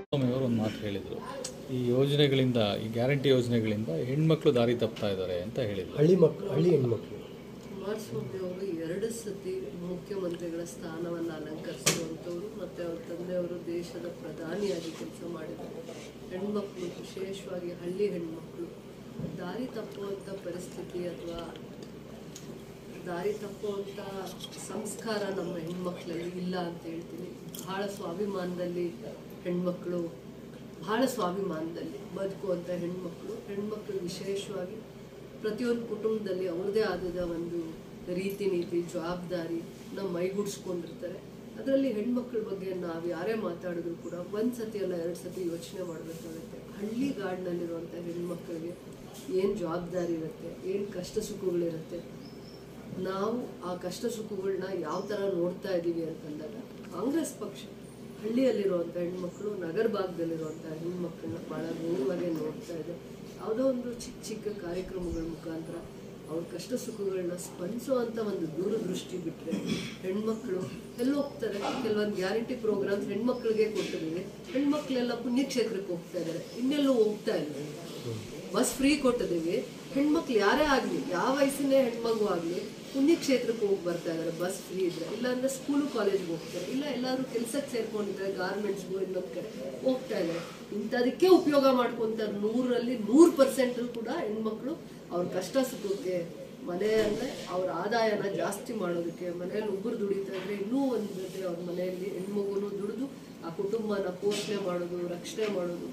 ಅವರು ಒಂದು ಮಾತು ಹೇಳಿದರು, ಈ ಯೋಜನೆಗಳಿಂದ, ಈ ಗ್ಯಾರಂಟಿ ಯೋಜನೆಗಳಿಂದ ಹೆಣ್ಮಕ್ಳು ದಾರಿ ತಪ್ತಾ ಇದ್ದಾರೆ ಅಂತ ಹೇಳಿದರು. ಹಳ್ಳಿ ಹೆಣ್ಮಕ್ಳು. ಕುಮಾರಸ್ವಾಮಿ ಅವರು 2 ಸತಿ ಮುಖ್ಯಮಂತ್ರಿಗಳ ಸ್ಥಾನವನ್ನು ಅಲಂಕರಿಸುವಂಥವ್ರು ಮತ್ತು ಅವ್ರ ತಂದೆಯವರು ದೇಶದ ಪ್ರಧಾನಿಯಾಗಿ ಕೆಲಸ ಮಾಡಿದ್ದಾರೆ. ಹೆಣ್ಮಕ್ಳು, ವಿಶೇಷವಾಗಿ ಹಳ್ಳಿ ಹೆಣ್ಮಕ್ಳು ದಾರಿ ತಪ್ಪುವಂಥ ಪರಿಸ್ಥಿತಿ ಅಥವಾ ದಾರಿ ತಪ್ಪುವಂಥ ಸಂಸ್ಕಾರ ನಮ್ಮ ಹೆಣ್ಮಕ್ಳಲ್ಲಿ ಇಲ್ಲ ಅಂತ ಹೇಳ್ತೀನಿ. ಬಹಳ ಸ್ವಾಭಿಮಾನದಲ್ಲಿ ಹೆಣ್ಮಕ್ಳು, ಬಹಳ ಸ್ವಾಭಿಮಾನದಲ್ಲಿ ಬದುಕುವಂಥ ಹೆಣ್ಮಕ್ಳು ವಿಶೇಷವಾಗಿ ಪ್ರತಿಯೊಂದು ಕುಟುಂಬದಲ್ಲಿ ಅವ್ರದ್ದೇ ಆದ ಒಂದು ರೀತಿ ನೀತಿ, ಜವಾಬ್ದಾರಿ ನಾವು ಮೈಗೂಡಿಸ್ಕೊಂಡಿರ್ತಾರೆ. ಅದರಲ್ಲಿ ಹೆಣ್ಮಕ್ಳ ಬಗ್ಗೆ ನಾವು ಯಾರೇ ಮಾತಾಡಿದ್ರು ಕೂಡ 1 ಸತಿ ಅಲ್ಲ 2 ಸತಿ ಯೋಚನೆ ಮಾಡಬೇಕಾಗುತ್ತೆ. ಹಳ್ಳಿಗಾಡಿನಲ್ಲಿರುವಂಥ ಹೆಣ್ಮಕ್ಳಿಗೆ ಏನು ಜವಾಬ್ದಾರಿ ಇರುತ್ತೆ, ಏನು ಕಷ್ಟ ಸುಖಗಳಿರುತ್ತೆ, ನಾವು ಆ ಕಷ್ಟ ಸುಖಗಳನ್ನ ಯಾವ ಥರ ನೋಡ್ತಾ ಇದ್ದೀವಿ ಅಂತಂದಾಗ ಕಾಂಗ್ರೆಸ್ ಪಕ್ಷ ಹಳ್ಳಿಯಲ್ಲಿರುವಂಥ ಹೆಣ್ಮಕ್ಳು, ನಗರ ಭಾಗದಲ್ಲಿರುವಂಥ ಹೆಣ್ಮಕ್ಳನ್ನ ಭಾಳ ನೇರವಾಗಿ ನೋಡ್ತಾ ಇದೆ. ಯಾವುದೋ ಒಂದು ಚಿಕ್ಕ ಕಾರ್ಯಕ್ರಮಗಳ ಮುಖಾಂತರ ಅವ್ರ ಕಷ್ಟ ಸುಖಗಳನ್ನ ಸ್ಪಂದಿಸುವಂಥ ಒಂದು ದೂರದೃಷ್ಟಿ ಬಿಟ್ಟರೆ ಹೆಣ್ಮಕ್ಳು ಎಲ್ಲಿ ಹೋಗ್ತಾರೆ? ಕೆಲವೊಂದು ಗ್ಯಾರಂಟಿ ಪ್ರೋಗ್ರಾಮ್ಸ್ ಹೆಣ್ಮಕ್ಳಿಗೆ ಕೊಟ್ಟಿದ್ದೀವಿ, ಹೆಣ್ಮಕ್ಳೆಲ್ಲ ಪುಣ್ಯಕ್ಷೇತ್ರಕ್ಕೆ ಹೋಗ್ತಾ ಇದ್ದಾರೆ, ಇನ್ನೆಲ್ಲೂ ಹೋಗ್ತಾ ಇಲ್ಲ. ಬಸ್ ಫ್ರೀ ಕೊಟ್ಟಿದ್ದೀವಿ, ಹೆಣ್ಮಕ್ಳು ಯಾರೇ ಆಗಲಿ, ಯಾವ ವಯಸ್ಸಿನ ಹೆಣ್ಮಗು ಆಗಲಿ ಪುಣ್ಯಕ್ಷೇತ್ರಕ್ಕೆ ಹೋಗಿ ಬರ್ತಾ ಇದ್ದಾರೆ ಬಸ್ ಫ್ರೀ ಇದ್ರೆ. ಇಲ್ಲಾಂದ್ರೆ ಸ್ಕೂಲು ಕಾಲೇಜ್ಗೆ ಹೋಗ್ತಾರೆ, ಇಲ್ಲ ಎಲ್ಲರೂ ಕೆಲಸಕ್ಕೆ ಸೇರ್ಕೊಂಡಿದ್ದಾರೆ, ಗಾರ್ಮೆಂಟ್ಸ್ಗೂ ಇನ್ನೊಂದು ಕಡೆ ಹೋಗ್ತಾ ಇದ್ದಾರೆ. ಇಂಥದಕ್ಕೆ ಉಪಯೋಗ ಮಾಡ್ಕೊತಾರೆ. 100ರಲ್ಲಿ 100% ಕೂಡ ಹೆಣ್ಮಕ್ಳು ಅವ್ರ ಕಷ್ಟ ಸುಖಕ್ಕೆ, ಮನೆಯಲ್ಲೇ ಅವ್ರ ಆದಾಯನ ಜಾಸ್ತಿ ಮಾಡೋದಕ್ಕೆ, ಮನೆಯಲ್ಲಿ ಒಬ್ಬರು ದುಡಿತಾ ಇದ್ರೆ ಇನ್ನೂ ಒಂದು ಜೊತೆ ಅವ್ರ ಮನೆಯಲ್ಲಿ ಹೆಣ್ಮಗುನು ದುಡಿದು ಆ ಕುಟುಂಬನ ಪೋಷಣೆ ಮಾಡೋದು, ರಕ್ಷಣೆ ಮಾಡೋದು,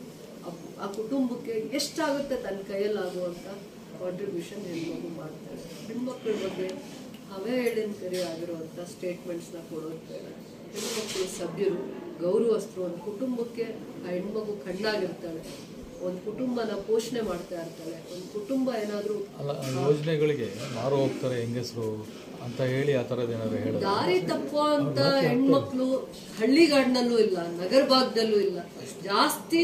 ಆ ಕುಟುಂಬಕ್ಕೆ ಎಷ್ಟಾಗುತ್ತೆ ತನ್ನ ಕೈಯಲ್ಲಾಗುವಂಥ ಕಾಂಟ್ರಿಬ್ಯೂಷನ್ ಹೆಣ್ಮಗು ಮಾಡ್ತಾರೆ. ಹೆಣ್ಮಕ್ಳ ಬಗ್ಗೆ ಅವೇ ಹೇಳಿನ ಆಗಿರುವಂಥ ಸ್ಟೇಟ್ಮೆಂಟ್ಸ್ನ ಕೊಡೋದು. ಹೆಣ್ಮಕ್ಳು ಸಭ್ಯರು, ಗೌರವಸ್ಥರು. ಒಂದು ಕುಟುಂಬಕ್ಕೆ ಆ ಹೆಣ್ಮಗು ಕಣ್ಣಾಗಿರ್ತಾಳೆ, ಒಂದು ಕುಟುಂಬನ ಪೋಷಣೆ ಮಾಡ್ತಾ ಇರ್ತಾಳೆ. ಒಂದು ಕುಟುಂಬ ಏನಾದರೂ ಅಲ್ಲ, ಯೋಜನೆಗಳಿಗೆ ಮಾರು ಹೋಗ್ತಾರೆ ಹೆಂಗಸರು ಅಂತ ಹೇಳಿ ಆ ಥರದ್ದು ಏನಾದ್ರು ಹೇಳೋದು. ದಾರಿ ತಪ್ಪುವಂಥ ಹೆಣ್ಮಕ್ಳು ಹಳ್ಳಿಗಾಡಿನಲ್ಲೂ ಇಲ್ಲ, ನಗರ ಭಾಗದಲ್ಲೂ ಇಲ್ಲ. ಜಾಸ್ತಿ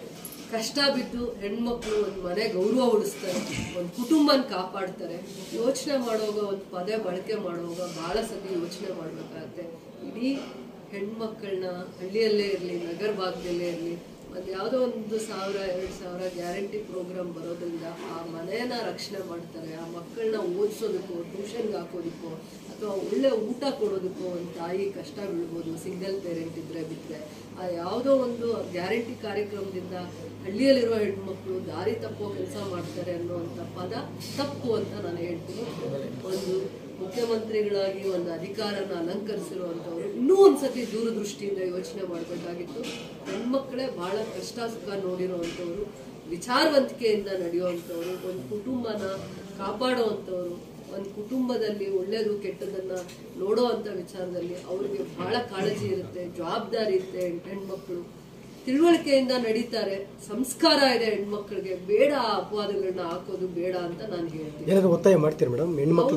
ಕಷ್ಟ ಬಿದ್ದು ಹೆಣ್ಮಕ್ಳು ಒಂದು ಮನೆ ಗೌರವ ಉಳಿಸ್ತಾರೆ, ಒಂದು ಕುಟುಂಬನ ಕಾಪಾಡ್ತಾರೆ. ಯೋಚನೆ ಮಾಡುವಾಗ, ಒಂದು ಪದ ಬಳಕೆ ಮಾಡುವಾಗ ಭಾಳ ಸತಿ ಯೋಚನೆ ಮಾಡಬೇಕಾಗತ್ತೆ. ಇಡೀ ಹೆಣ್ಮಕ್ಳನ್ನ ಹಳ್ಳಿಯಲ್ಲೇ ಇರಲಿ, ನಗರ ಭಾಗದಲ್ಲೇ ಇರಲಿ, ಒಂದು ಯಾವುದೋ 1,000-2,000 ಗ್ಯಾರಂಟಿ ಪ್ರೋಗ್ರಾಮ್ ಬರೋದ್ರಿಂದ ಆ ಮನೆಯನ್ನ ರಕ್ಷಣೆ ಮಾಡ್ತಾರೆ. ಆ ಮಕ್ಕಳನ್ನ ಓದಿಸೋದಕ್ಕೋ, ಟ್ಯೂಷನ್ಗೆ ಹಾಕೋದಕ್ಕೋ, ಅಥವಾ ಒಳ್ಳೆ ಊಟ ಕೊಡೋದಕ್ಕೋ ಒಂದು ತಾಯಿ ಕಷ್ಟ ಬೀಳ್ಬೋದು, ಸಿಂಗಲ್ ಪೇರೆಂಟ್ ಇದ್ರೆ ಬಿಟ್ಟರೆ. ಆ ಯಾವುದೋ ಒಂದು ಗ್ಯಾರಂಟಿ ಕಾರ್ಯಕ್ರಮದಿಂದ ಹಳ್ಳಿಯಲ್ಲಿರೋ ಹೆಣ್ಮಕ್ಳು ದಾರಿ ತಪ್ಪೋ ಕೆಲಸ ಮಾಡ್ತಾರೆ ಅನ್ನೋವಂಥ ಪದ ತಪ್ಪು ಅಂತ ನಾನು ಹೇಳ್ತೀನಿ. ಒಂದು ಮುಖ್ಯಮಂತ್ರಿಗಳಾಗಿ ಒಂದು ಅಧಿಕಾರನ ಅಲಂಕರಿಸಿರುವಂಥವ್ರು ಇನ್ನೂ ಒಂದ್ಸತಿ ದೂರದೃಷ್ಟಿಯಿಂದ ಯೋಚನೆ ಮಾಡಬೇಕಾಗಿತ್ತು. ಹೆಣ್ಮಕ್ಳೇ ಬಹಳ ಕಷ್ಟ ಸುಖ ನೋಡಿರೋವಂಥವ್ರು, ವಿಚಾರವಂತಿಕೆಯಿಂದ ನಡೆಯುವಂಥವ್ರು, ಒಂದು ಕುಟುಂಬನ ಕಾಪಾಡುವಂಥವ್ರು, ಒಂದು ಕುಟುಂಬದಲ್ಲಿ ಒಳ್ಳೆಯದು ಕೆಟ್ಟದನ್ನ ನೋಡೋ ಅಂಥ ವಿಚಾರದಲ್ಲಿ ಅವ್ರಿಗೆ ಬಹಳ ಕಾಳಜಿ ಇರುತ್ತೆ, ಜವಾಬ್ದಾರಿ ಇರುತ್ತೆ. ಹೆಣ್ಮಕ್ಳು ತಿಳುವಳಿಕೆಯಿಂದ ನಡೀತಾರೆ, ಸಂಸ್ಕಾರ ಇದೆ ಹೆಣ್ಮಕ್ಳಿಗೆ. ಬೇಡ ಆ ಅಪವಾದಗಳನ್ನ ಹಾಕೋದು ಬೇಡ ಅಂತ ನಾನು ಹೇಳ್ತೀನಿ. ಏನಾದ್ರು ಒತ್ತಾಯ ಮಾಡ್ತೀರಾ ಮೇಡಮ್? ಹೆಣ್ಮಕ್ಳು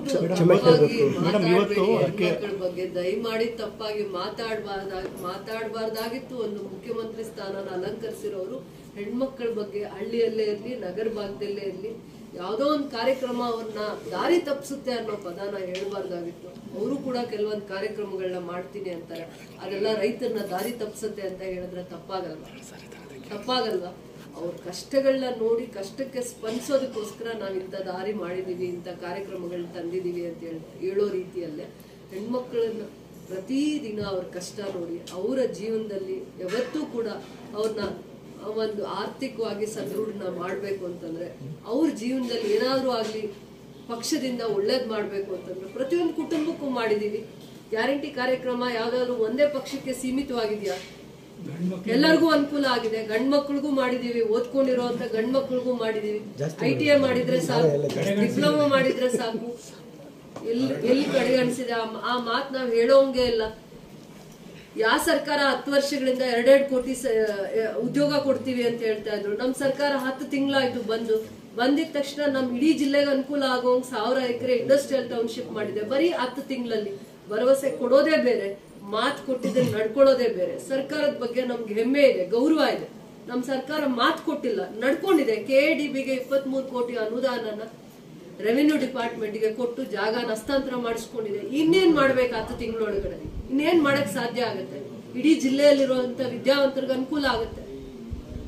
ಹೆಣ್ಮಕ್ಳ ಬಗ್ಗೆ ದಯಮಾಡಿ ತಪ್ಪಾಗಿ ಮಾತಾಡಬಾರ್ದಾಗಿತ್ತು. ಒಂದು ಮುಖ್ಯಮಂತ್ರಿ ಸ್ಥಾನನ ಅಲಂಕರಿಸಿರೋರು ಹೆಣ್ಮಕ್ಳ ಬಗ್ಗೆ ಹಳ್ಳಿಯಲ್ಲೇ ಇರಲಿ, ನಗರ ಭಾಗದಲ್ಲೇ ಇರಲಿ, ಯಾವುದೋ ಒಂದು ಕಾರ್ಯಕ್ರಮ ಅವ್ರನ್ನ ದಾರಿ ತಪ್ಪಿಸುತ್ತೆ ಅನ್ನೋ ಪದನ ಹೇಳ್ಬಾರ್ದಾಗಿತ್ತು. ಅವರು ಕೂಡ ಕೆಲವೊಂದು ಕಾರ್ಯಕ್ರಮಗಳನ್ನ ಮಾಡ್ತೀನಿ ಅಂತಾರೆ, ಅದೆಲ್ಲ ರೈತರನ್ನ ದಾರಿ ತಪ್ಪಿಸುತ್ತೆ ಅಂತ ಹೇಳಿದ್ರೆ ತಪ್ಪಾಗಲ್ವಾ? ಅವ್ರ ಕಷ್ಟಗಳನ್ನ ನೋಡಿ ಕಷ್ಟಕ್ಕೆ ಸ್ಪಂದಿಸೋದಕ್ಕೋಸ್ಕರ ನಾವು ಇಂಥ ದಾರಿ ಮಾಡಿದೀವಿ, ಇಂಥ ಕಾರ್ಯಕ್ರಮಗಳನ್ನ ತಂದಿದೀವಿ ಅಂತ ಹೇಳೋ ರೀತಿಯಲ್ಲೇ ಹೆಣ್ಮಕ್ಳನ್ನ ಪ್ರತಿದಿನ ಅವ್ರ ಕಷ್ಟ ನೋಡಿ ಅವರ ಜೀವನದಲ್ಲಿ ಯಾವತ್ತೂ ಕೂಡ ಅವ್ರನ್ನ ಒಂದು ಆರ್ಥಿಕವಾಗಿ ಸದೃಢನ ಮಾಡಬೇಕು ಅಂತಂದ್ರೆ, ಅವ್ರ ಜೀವನದಲ್ಲಿ ಏನಾದರೂ ಆಗಲಿ ಪಕ್ಷದಿಂದ ಒಳ್ಳೇದು ಮಾಡಬೇಕು ಅಂತಂದ್ರೆ ಪ್ರತಿಯೊಂದು ಕುಟುಂಬಕ್ಕೂ ಮಾಡಿದೀವಿ. ಗ್ಯಾರಂಟಿ ಕಾರ್ಯಕ್ರಮ ಯಾವ್ದಾದ್ರು ಒಂದೇ ಪಕ್ಷಕ್ಕೆ ಸೀಮಿತವಾಗಿದೆಯಾ? ಎಲ್ಲರಿಗೂ ಅನುಕೂಲ ಆಗಿದೆ. ಗಂಡ್ಮಕ್ಳಿಗೂ ಮಾಡಿದೀವಿ, ಓದ್ಕೊಂಡಿರೋಂಥ ಗಂಡ್ಮಕ್ಳಿಗೂ ಮಾಡಿದೀವಿ. ITI ಮಾಡಿದ್ರೆ ಸಾಕು, ಡಿಪ್ಲೊಮಾ ಮಾಡಿದ್ರೆ ಸಾಕು. ಎಲ್ಲಿ ಕಡೆಗಣಿಸಿದೆ ಆ ಮಾತು ನಾವು ಹೇಳೋಂಗೆ ಇಲ್ಲ. ಯಾವ ಸರ್ಕಾರ 10 ವರ್ಷಗಳಿಂದ 2 ಕೋಟಿ ಉದ್ಯೋಗ ಕೊಡ್ತೀವಿ ಅಂತ ಹೇಳ್ತಾ ಇದ್ರು. ನಮ್ಮ ಸರ್ಕಾರ 10 ತಿಂಗಳಾಯ್ತು ಬಂದಿದ ತಕ್ಷಣ ನಮ್ ಇಡೀ ಜಿಲ್ಲೆಗೆ ಅನುಕೂಲ ಆಗೋಂಗ್ 1000 ಎಕರೆ ಇಂಡಸ್ಟ್ರಿಯಲ್ ಟೌನ್ಶಿಪ್ ಮಾಡಿದೆ. ಬರೀ 10 ತಿಂಗಳಲ್ಲಿ ಭರವಸೆ ಕೊಡೋದೇ ಬೇರೆ, ಮಾತು ಕೊಟ್ಟಿದ್ದನ್ನು ನಡ್ಕೊಳ್ಳೋದೇ ಬೇರೆ. ಸರ್ಕಾರದ ಬಗ್ಗೆ ನಮ್ಗೆ ಹೆಮ್ಮೆ ಇದೆ, ಗೌರವ ಇದೆ. ನಮ್ಮ ಸರ್ಕಾರ ಮಾತು ಕೊಟ್ಟಿಲ್ಲ, ನಡ್ಕೊಂಡಿದೆ. KADBಗೆ 23 ಕೋಟಿ ಅನುದಾನನ ರೆವಿನ್ಯೂ ಡಿಪಾರ್ಟ್ಮೆಂಟ್ಗೆ ಕೊಟ್ಟು ಜಾಗನ ಹಸ್ತಾಂತರ ಮಾಡಿಸ್ಕೊಂಡಿದೆ. ಇನ್ನೇನ್ ಮಾಡ್ಬೇಕು 10 ತಿಂಗಳೊಳಗಡೆ? ಇನ್ನೇನ್ ಮಾಡಕ್ ಸಾಧ್ಯ ಆಗುತ್ತೆ? ಇಡೀ ಜಿಲ್ಲೆಯಲ್ಲಿರುವಂತ ವಿದ್ಯಾವಂತರಿಗೆ ಅನುಕೂಲ ಆಗುತ್ತೆ.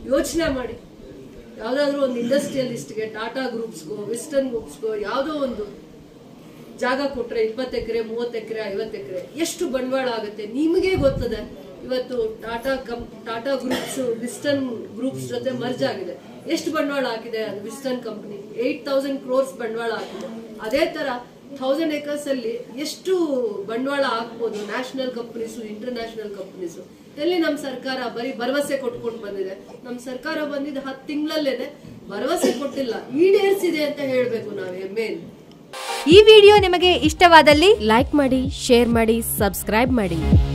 ಯೋಚನೆ ಮಾಡಿ. ಯಾವುದಾದ್ರೂ ಒಂದು ಇಂಡಸ್ಟ್ರಿಯಲಿಸ್ಟ್ಗೆ, ಟಾಟಾ ಗ್ರೂಪ್ಸ್ಗೋ, ವೆಸ್ಟರ್ನ್ ಗ್ರೂಪ್ಸ್ಗೋ ಯಾವುದೋ ಒಂದು ಜಾಗ ಕೊಟ್ಟರೆ 20 ಎಕರೆ, 30 ಎಕರೆ, 50 ಎಕರೆ ಎಷ್ಟು ಬಂಡವಾಳ ಆಗುತ್ತೆ ನಿಮಗೆ ಗೊತ್ತದೆ. ಇವತ್ತು ಟಾಟಾ ಗ್ರೂಪ್ಸ್ ವೆಸ್ಟರ್ನ್ ಗ್ರೂಪ್ಸ್ ಜೊತೆ ಮರ್ಜ್ ಆಗಿದೆ. ಎಷ್ಟು ಬಂಡವಾಳ ಹಾಕಿದೆ ಅದು ವೆಸ್ಟರ್ನ್ ಕಂಪನಿ? 8,000 crores ಬಂಡವಾಳ ಹಾಕಿದೆ. ಅದೇ ತರ 1000 acres ಅಲ್ಲಿ ಎಷ್ಟು ಬಂಡವಾಳ ಹಾಕ್ಬೋದು ನ್ಯಾಷನಲ್ ಕಂಪನೀಸು, ಇಂಟರ್ನ್ಯಾಷನಲ್ ಕಂಪನೀಸು. ಎಲ್ಲಿ ನಮ್ಮ ಸರ್ಕಾರ ಬರೀ ಭರವಸೆ ಕೊಟ್ಕೊಂಡು ಬಂದಿದೆ. ನಮ್ಮ ಸರ್ಕಾರ ಬಂದಿದ್ದು 10 ತಿಂಗಳಲ್ಲೇನೆ ಭರವಸೆ ಕೊಟ್ಟಿಲ್ಲ, ಈಡೇರಿಸಿದೆ ಅಂತ ಹೇಳ್ಬೇಕು ನಾವು ಹೆಮ್ಮೆಯಿಂದ. ಈ ವಿಡಿಯೋ ನಿಮಗೆ ಇಷ್ಟವಾದಲ್ಲಿ ಲೈಕ್ ಮಾಡಿ, ಶೇರ್ ಮಾಡಿ, ಸಬ್ಸ್ಕ್ರೈಬ್ ಮಾಡಿ.